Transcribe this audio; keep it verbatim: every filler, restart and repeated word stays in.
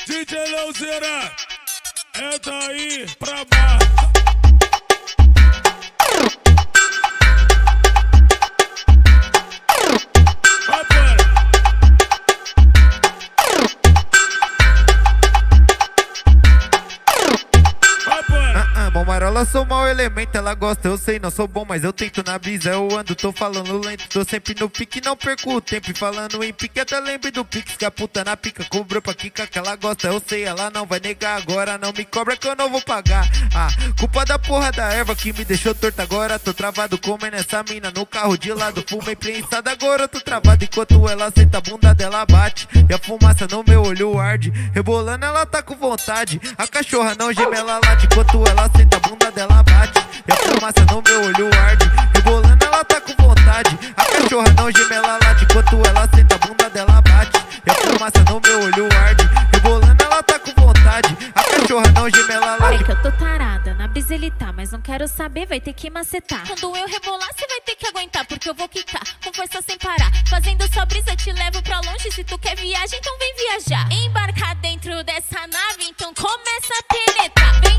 D J Leozeira, entra aí pra baixo. Marola, sou mau elemento, ela gosta, eu sei, não sou bom, mas eu tento na brisa, eu ando, tô falando lento, tô sempre no pique, não perco o tempo, e falando em pique, até lembro do pix, que a puta na pica, cobrou pra quica, que ela gosta, eu sei, ela não vai negar agora, não me cobra que eu não vou pagar, ah, culpa da porra da erva que me deixou torto agora, tô travado comendo essa mina no carro de lado, fumei prensada, agora eu tô travado, enquanto ela senta a bunda dela bate, e a fumaça no meu olho arde, rebolando ela tá com vontade, a cachorra não geme, ela late, enquanto ela senta a bunda dela bate, e a fumaça no meu olho arde, rebolando ela tá com vontade, a cachorra não geme, ela late, enquanto ela senta a bunda dela bate, e a fumaça no meu olho arde, rebolando ela tá com vontade, a cachorra não geme, ela late. É que eu tô tarada, na brisa ele tá, mas não quero saber, vai ter que macetar. Quando eu rebolar, cê vai ter que aguentar, porque eu vou quicar, com força sem parar, fazendo só brisa, te levo pra longe, se tu quer viagem, então vem viajar. Embarcar dentro dessa nave, então começa a penetrar.